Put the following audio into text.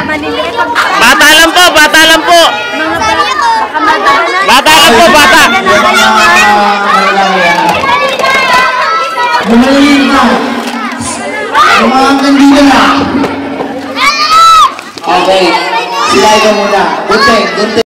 Bata lang po, bata lang po. Bata lang po, bata. Bumalik na. Mga kandila na. Okay. Sila ikaw muna. Gunting, gunting.